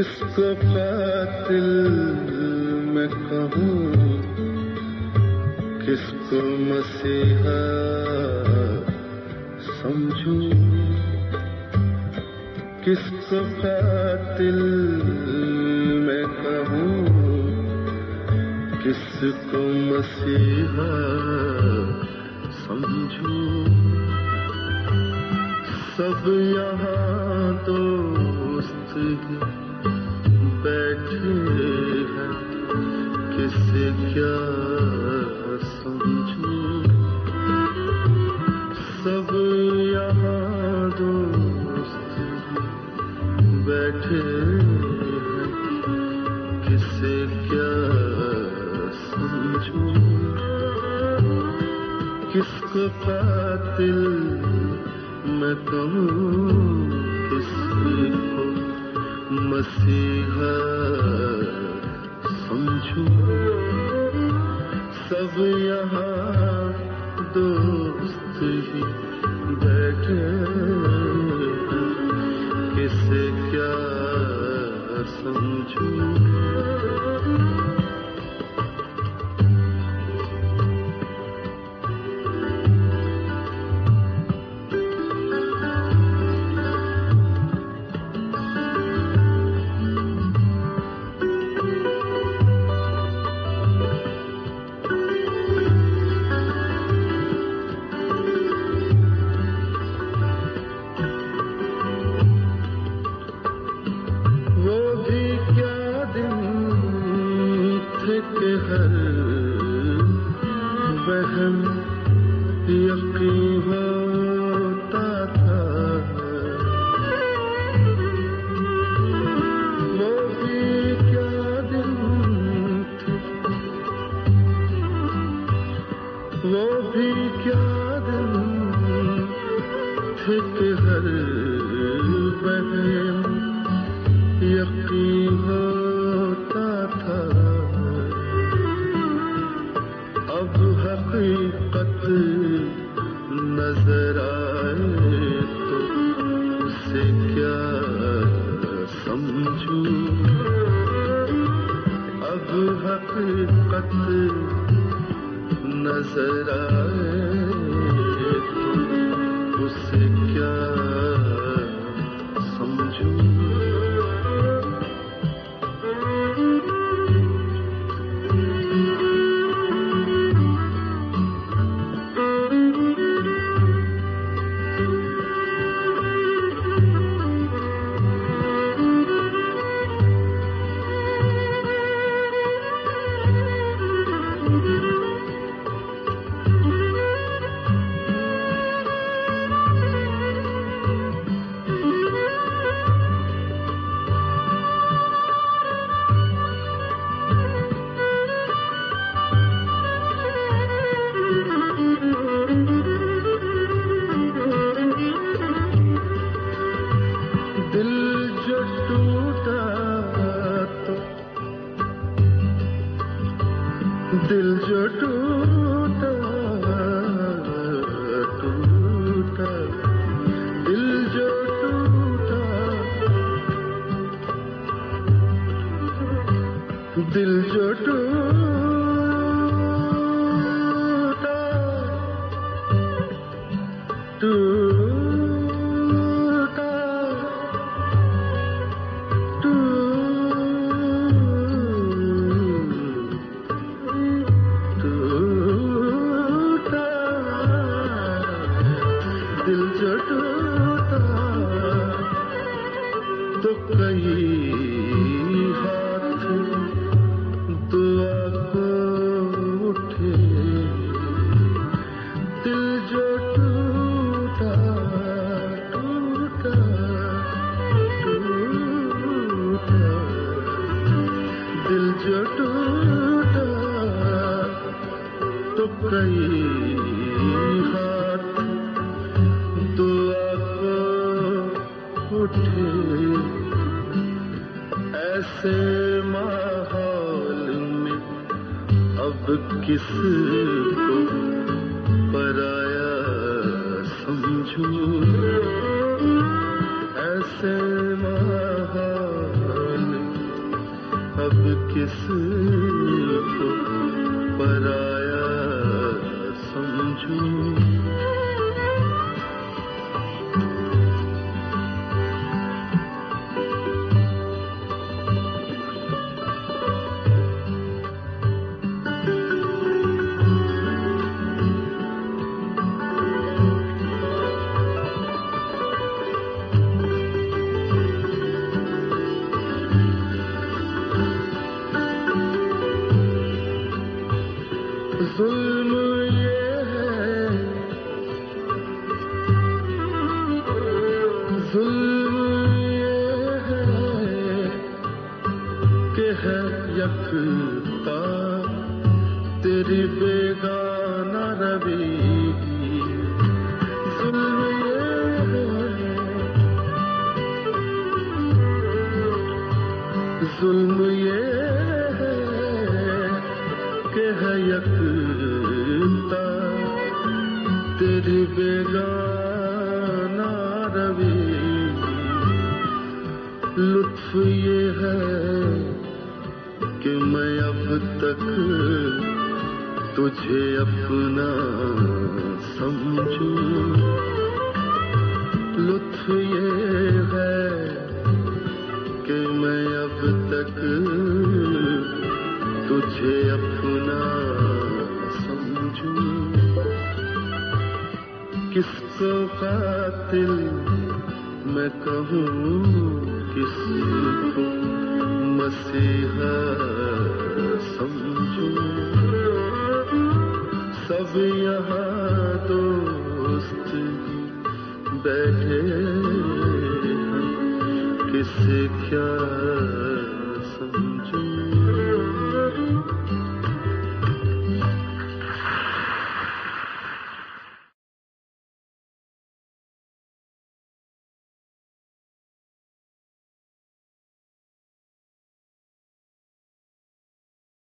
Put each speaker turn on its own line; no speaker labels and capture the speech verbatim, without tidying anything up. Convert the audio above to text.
किसको कातिल मैं कहूँ, किसको मसीहा समझूं, किसको कातिल मैं कहूँ, किसको मसीहा समझूं। सब यहाँ दोस्त ही बैठे हैं, किसे क्या समझूं। सब यहाँ दोस्त ही बैठे हैं, किसे क्या समझूं। किसको कातिल मैं कहूँ, किसको मसीहा समझूं। सब यहाँ दोस्त ही बैठे हैं, किसे क्या समझूं। किसको पराया समझूं, ऐसे माहौल मेरी बेगाना रवि, लुत्फ ये है कि मैं अब तक तुझे अपना समझूं। लुत्फ ये है कि मैं अब तक तुझे अपना समझूं। किसको कातिल मैं कहूँ, किसको मसीहा समझूं। सब यहाँ तो